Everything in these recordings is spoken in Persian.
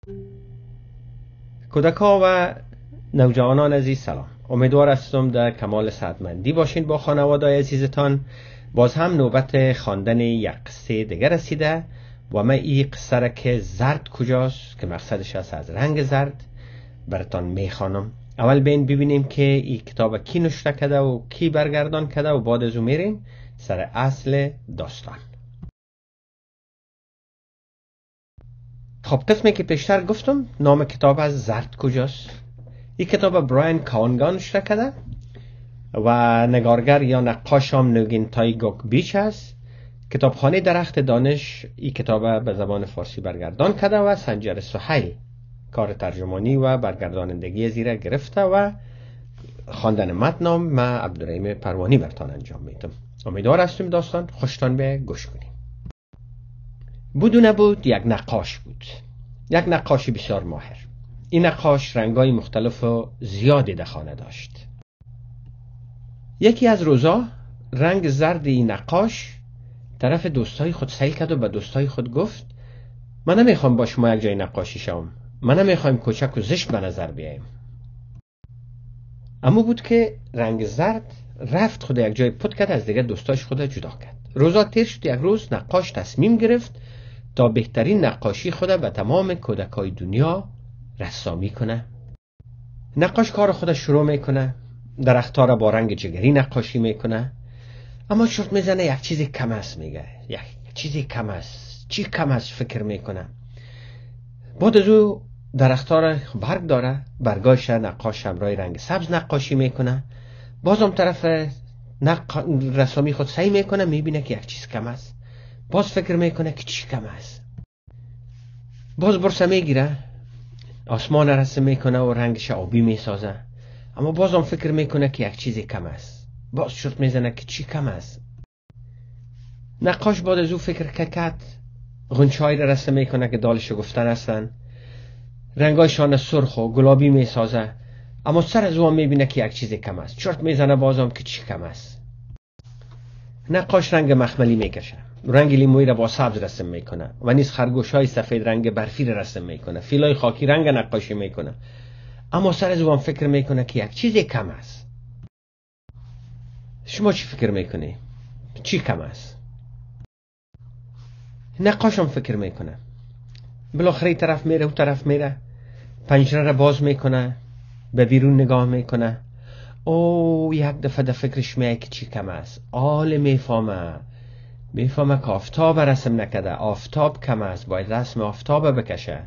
کودکان و نوجوانان عزیز سلام. امیدوار هستم در کمال صحتمندی باشین با خانواده عزیزتان. باز هم نوبت خواندن یک قصه دیگر رسیده و من این قصه را که زرد کجاست که مقصدش است از رنگ زرد براتان میخوانم. اول ببینیم که این کتاب کی نشر کرده و کی برگردان کرده و بعد از اون میریم سر اصل داستان. خب قسمی که پیشتر گفتم نام کتاب از زرد کجاست. این کتاب براین کاونگان نشر کرده و نگارگر یا نقاش هم نوگین تایگوک بیچ است. کتابخانه درخت دانش این کتاب به زبان فارسی برگردان کرده و سنجر سهیل کار ترجمانی و برگردانندگی زیرا گرفته و خواندن متنم من عبدالرحیم پروانی برتان انجام میدم. امیدوار هستم داستان خوشتان به گوش کنیم. بود و نبود یک نقاش بود، یک نقاشی بسیار ماهر. این نقاش رنگای مختلف و زیادی در خانه داشت. یکی از روزا رنگ زرد این نقاش طرف دوستای خود سیل کرد و به دوستای خود گفت من نمیخوام با شما یک جای نقاشی شوم، من نمیخوایم کوچک و زشت به نظر بیاییم. اما بود که رنگ زرد رفت خود یک جای پت کرد، از دیگه دوستاش خود جدا کرد. روزا تیر شد. یک روز نقاش تصمیم گرفت تا بهترین نقاشی خود به تمام کودکای دنیا رسامی کنه. نقاش کار خود شروع میکنه، درختها را با رنگ جگری نقاشی میکنه، اما شرط میزنه یک چیزی کم است. میگه یک چیزی کم است. چی کم است فکر میکنه. بعد از او درختها را برگ داره، برگاش نقاش همراه رنگ سبز نقاشی میکنه. بازم طرف رسامی خود سعی میکنه، میبینه که یک چیز کم است. باز فکر میکنه که چی کم است. باز برسه میگیره، آسمان رسم میکنه و رنگش آبی میسازه، اما بازم فکر میکنه که یک چیزی کم است. باز شرط میزنه که چی کم است. نقاش بعد از او فکر کرد، غنچه‌ای را رسم میکنه که دالش گفتن هستن، رنگایشان سرخ و گلابی میسازه، اما سر از او میبینه که یک چیزی کم است. شرط میزنه بازم که چی کم است. نقاش رنگ مخملی میکشه، رنگ لیمویی را با سبز رسم میکنه و نیز خرگوش‌های سفید رنگ برفی را رسم میکنه، فیلای خاکی رنگ نقاشی میکنه، اما سر از او فکر میکنه که یک چیزی کم است. شما چی فکر میکنی؟ چی کم است؟ نقاش هم فکر میکنه. بالاخره طرف میره و طرف میره، پنجره را باز میکنه، به بیرون نگاه میکنه. او یک دفعه در فکرش میاد که چی کم است. میفهمه که آفتاب رسم نکده، آفتاب کم است، باید رسم آفتاب بکشه.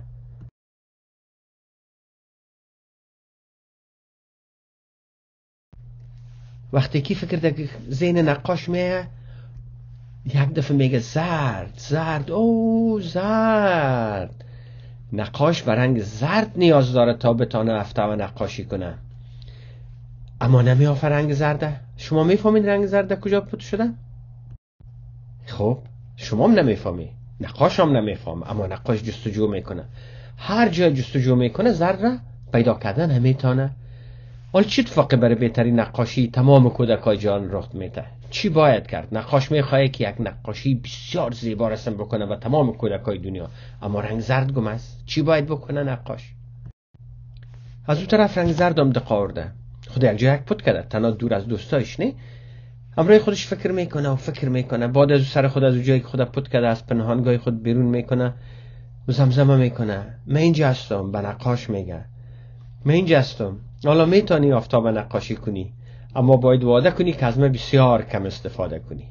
وقتی که فکر در ذهن نقاش میاد، یک دفعه میگه زرد. او زرد. نقاش به رنگ زرد نیاز داره تا بتونه آفتاب نقاشی کنه، اما نمیافه رنگ زرده. شما میفهمید رنگ زرده کجا پت شده؟ خب شما هم نمیفهمی، نقاش هم نمیفهم، اما نقاش جستجو میکنه. هر جای جستجو میکنه زرد را پیدا کردن نمیتونه. حال چی اتفاقی برای بهترین نقاشی تمام کودکای جهان رخ میده؟ چی باید کرد؟ نقاش میخواد که یک نقاشی بسیار زیبا رسم بکنه و تمام کودکای دنیا، اما رنگ زرد گم است. چی باید بکنه نقاش؟ از اون طرف رنگ زرد هم دقارده، خود یک جای یک پت کرده، تنها دور از دوستایش نه. امروی خودش فکر میکنه. بعد از سر خود از اون جایی که خود پت کرده از پنهانگاه خود بیرون میکنه و زمزمه میکنه من اینجا هستم. به نقاش میگه من اینجا هستم، حالا میتونی آفتاب نقاشی کنی، اما باید وعده کنی که از من بسیار کم استفاده کنی.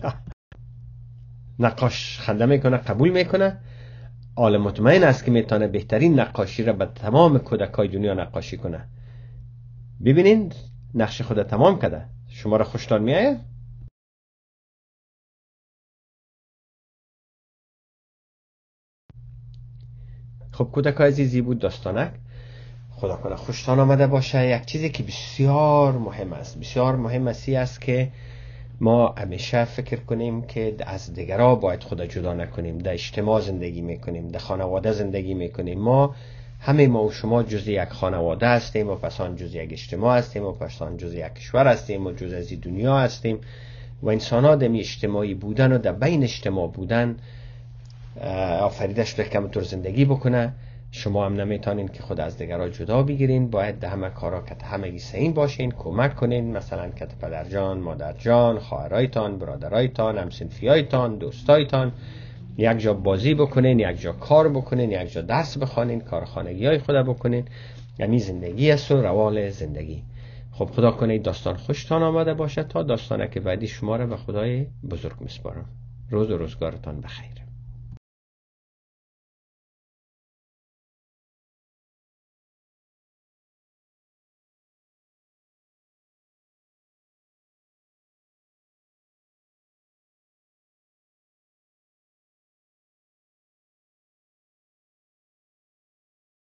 نقاش خنده میکنه، قبول میکنه. حالا مطمئن است که میتونه بهترین نقاشی را به تمام کودکای دنیا نقاشی کنه. ببینین نقش خود تمام کرده. شما را خوشتان میایه؟ خب کودکای عزیزی بود داستانک. خدا کنه خوشتان آمده باشه. یک چیزی که بسیار مهم است که ما همیشه فکر کنیم که از دیگرها باید خدا جدا نکنیم. در اجتماع زندگی میکنیم، در خانواده زندگی میکنیم. ما و شما جز یک خانواده هستیم و پس آن جز یک اجتماع هستیم و پس آن جز یک کشور هستیم و جز از این دنیا هستیم و انسان ها در اجتماعی بودن و در بین اجتماع بودن آفریده شده که همونطور زندگی بکنه شما هم نمیتونین که خود از دیگران جدا بگیرین. باید ده همه کارا که همگی سین باشین، کمک کنین. مثلا که پدرجان، مادرجان، خواهرایتان، برادرایتان، همسنفیایتان، دوستایتان یک جا بازی بکنین، یک جا کار بکنین، یک جا درس بخوانین، کارخانگی های خود بکنین. یعنی زندگی است و روال زندگی. خب خدا کنه داستان خوشتان آمده باشه. تا داستانه که بعدی شما را به خدای بزرگ میسپارم. روز و روزگارتان بخیر.